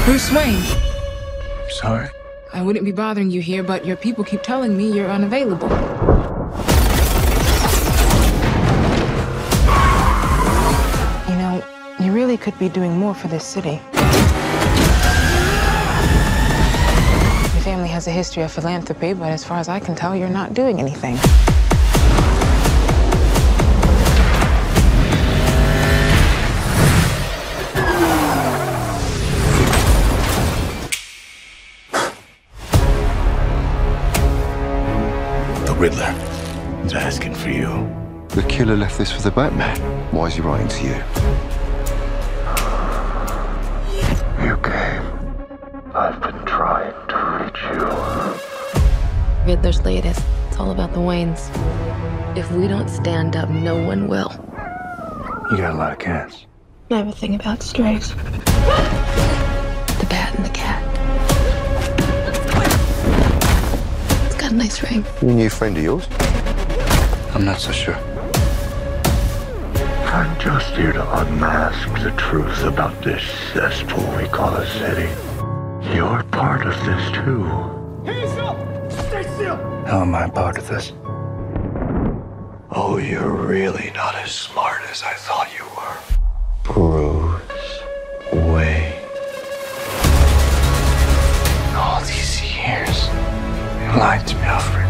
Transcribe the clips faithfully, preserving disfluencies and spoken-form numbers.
Bruce Wayne. Sorry. I wouldn't be bothering you here, but your people keep telling me you're unavailable. You know, you really could be doing more for this city. Your family has a history of philanthropy, but as far as I can tell, you're not doing anything. Riddler is asking for you. The killer left this for the Batman. Why is he writing to you? You came. I've been trying to reach you. Riddler's latest. It's all about the Waynes. If we don't stand up, no one will. You got a lot of cats. I have a thing about strays. The bat and the cat. It's got a nice ring. You a new friend of yours? I'm not so sure. I'm just here to unmask the truth about this cesspool we call a city. You're part of this too. Hands up! Stay still! How am I part of this? Oh, you're really not as smart as I thought you were. Bruce Wayne. All these years, you lied to me, Alfred.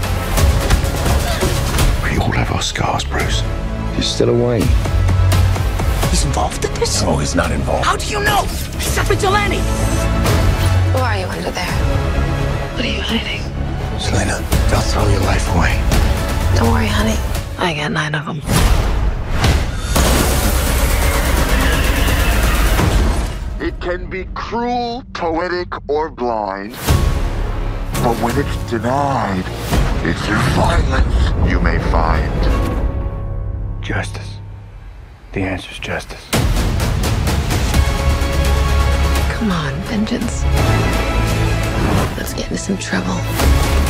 We all have our scars, Bruce. You're still a Wayne. He's involved in this? No, he's not involved. How do you know? He's a vigilante! Who are you under there? What are you hiding? Selena, don't throw your life away. Don't worry, honey. I got nine of them. It can be cruel, poetic, or blind. But when it's denied, it's through violence you may find Justice. The answer's justice. Come on, vengeance. Let's get into some trouble.